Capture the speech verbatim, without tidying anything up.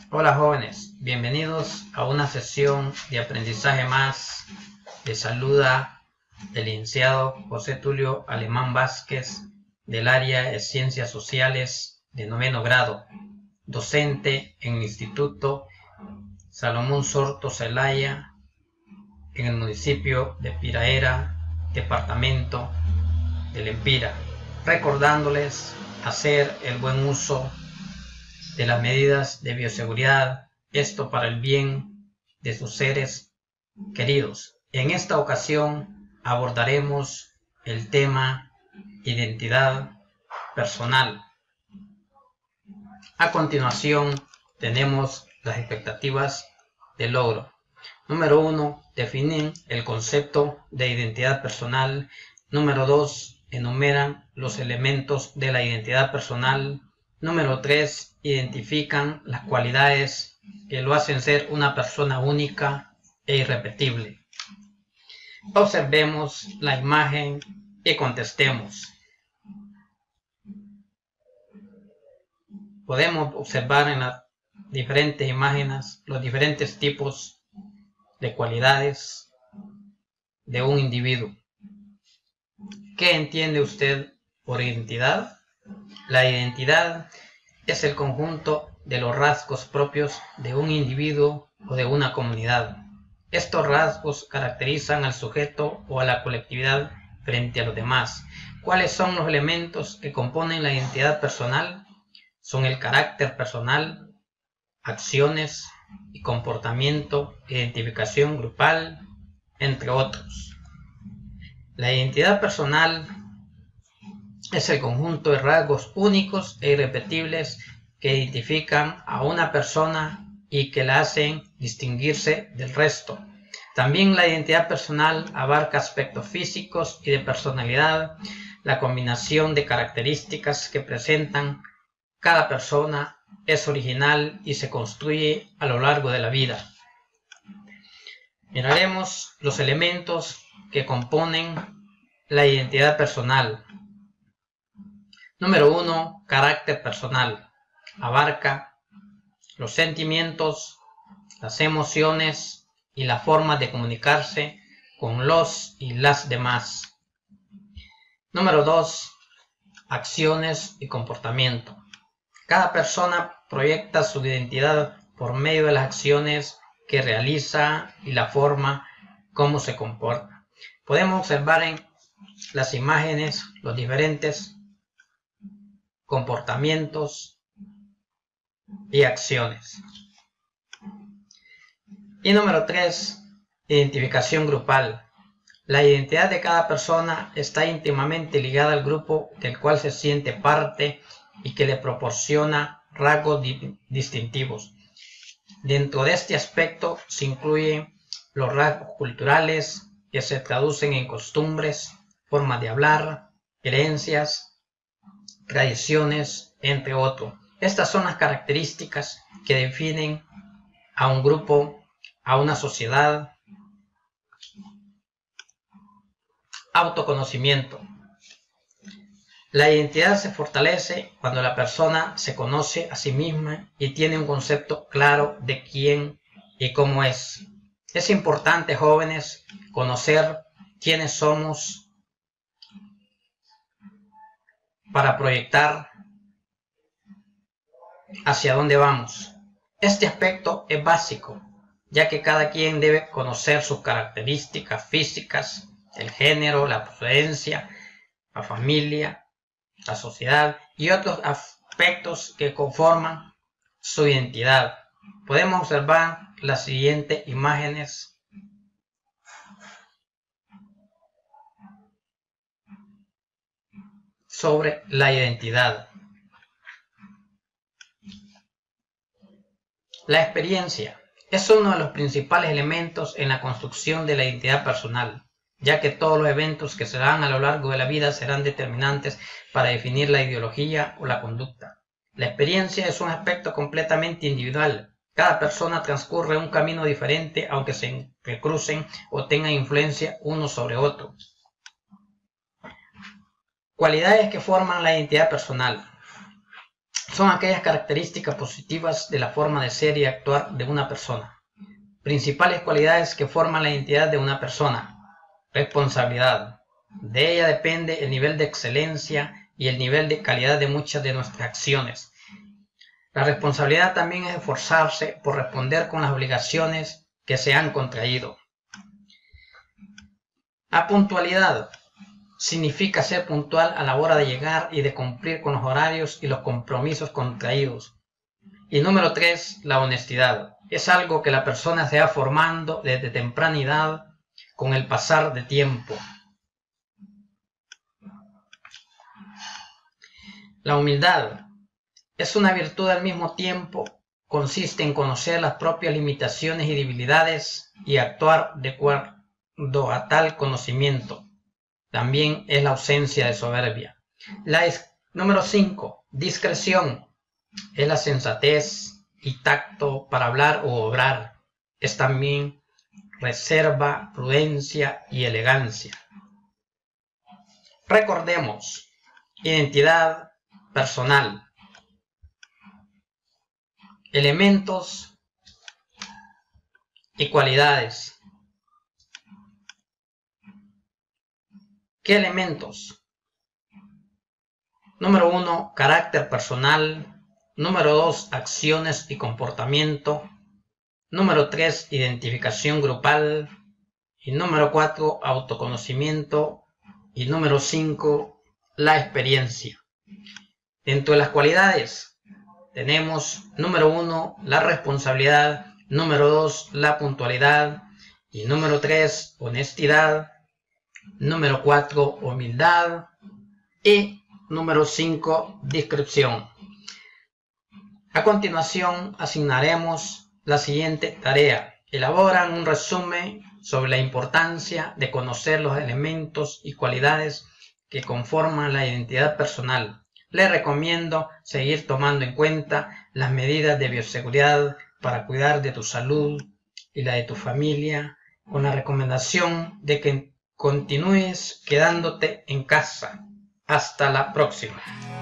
Hola jóvenes, bienvenidos a una sesión de aprendizaje más. Les saluda el licenciado José Tulio Alemán Vázquez del área de Ciencias Sociales de noveno grado, docente en el Instituto Salomón Sorto Celaya en el municipio de Piraera, departamento del Empira, recordándoles hacer el buen uso de las medidas de bioseguridad, esto para el bien de sus seres queridos. En esta ocasión abordaremos el tema identidad personal. A continuación tenemos las expectativas de logro. Número uno, definen el concepto de identidad personal. Número dos, enumeran los elementos de la identidad personal. Número tres, identifican las cualidades que lo hacen ser una persona única e irrepetible. Observemos la imagen y contestemos. Podemos observar en las diferentes imágenes los diferentes tipos de cualidades de un individuo. ¿Qué entiende usted por identidad? La identidad es el conjunto de los rasgos propios de un individuo o de una comunidad. Estos rasgos caracterizan al sujeto o a la colectividad frente a los demás. ¿Cuáles son los elementos que componen la identidad personal? Son el carácter personal, acciones y comportamiento, identificación grupal, entre otros. La identidad personal es el conjunto de rasgos únicos e irrepetibles que identifican a una persona y que la hacen distinguirse del resto. También la identidad personal abarca aspectos físicos y de personalidad, la combinación de características que presentan cada persona es original y se construye a lo largo de la vida. Miraremos los elementos que componen la identidad personal. Número uno, carácter personal. Abarca los sentimientos, las emociones y la forma de comunicarse con los y las demás. Número dos, acciones y comportamiento. Cada persona proyecta su identidad por medio de las acciones que realiza y la forma como se comporta. Podemos observar en las imágenes los diferentes comportamientos y acciones. Y número tres, identificación grupal. La identidad de cada persona está íntimamente ligada al grupo del cual se siente parte y que le proporciona rasgos di- distintivos. Dentro de este aspecto se incluyen los rasgos culturales que se traducen en costumbres, formas de hablar, creencias, tradiciones, entre otros. Estas son las características que definen a un grupo, a una sociedad. Autoconocimiento. La identidad se fortalece cuando la persona se conoce a sí misma y tiene un concepto claro de quién y cómo es. Es importante, jóvenes, conocer quiénes somos para proyectar hacia dónde vamos. Este aspecto es básico, ya que cada quien debe conocer sus características físicas, el género, la procedencia, la familia, la sociedad y otros aspectos que conforman su identidad. Podemos observar las siguientes imágenes sobre la identidad. La experiencia es uno de los principales elementos en la construcción de la identidad personal, ya que todos los eventos que se dan a lo largo de la vida serán determinantes para definir la ideología o la conducta. La experiencia es un aspecto completamente individual. Cada persona transcurre un camino diferente, aunque se crucen o tengan influencia uno sobre otro. Cualidades que forman la identidad personal. son aquellas características positivas de la forma de ser y actuar de una persona. Principales cualidades que forman la identidad de una persona. Responsabilidad. De ella depende el nivel de excelencia y el nivel de calidad de muchas de nuestras acciones. La responsabilidad también es esforzarse por responder con las obligaciones que se han contraído. La puntualidad significa ser puntual a la hora de llegar y de cumplir con los horarios y los compromisos contraídos. Y número tres, la honestidad. Es algo que la persona se va formando desde temprana edad con el pasar de tiempo. La humildad es una virtud al mismo tiempo, consiste en conocer las propias limitaciones y debilidades y actuar de acuerdo a tal conocimiento. También es la ausencia de soberbia. La número cinco, discreción. Es la sensatez y tacto para hablar o obrar. Es también reserva, prudencia y elegancia. Recordemos, identidad personal. Elementos y cualidades. ¿Qué elementos? Número uno, carácter personal. Número dos, acciones y comportamiento. Número tres, identificación grupal. Y número cuatro, autoconocimiento. Y número cinco, la experiencia. Dentro de las cualidades tenemos, número uno, la responsabilidad. Número dos, la puntualidad. Y número tres, honestidad. Número cuatro, humildad. Y número cinco, discreción. A continuación, asignaremos la siguiente tarea. Elaboran un resumen sobre la importancia de conocer los elementos y cualidades que conforman la identidad personal. Les recomiendo seguir tomando en cuenta las medidas de bioseguridad para cuidar de tu salud y la de tu familia, con la recomendación de que continúes quedándote en casa. Hasta la próxima.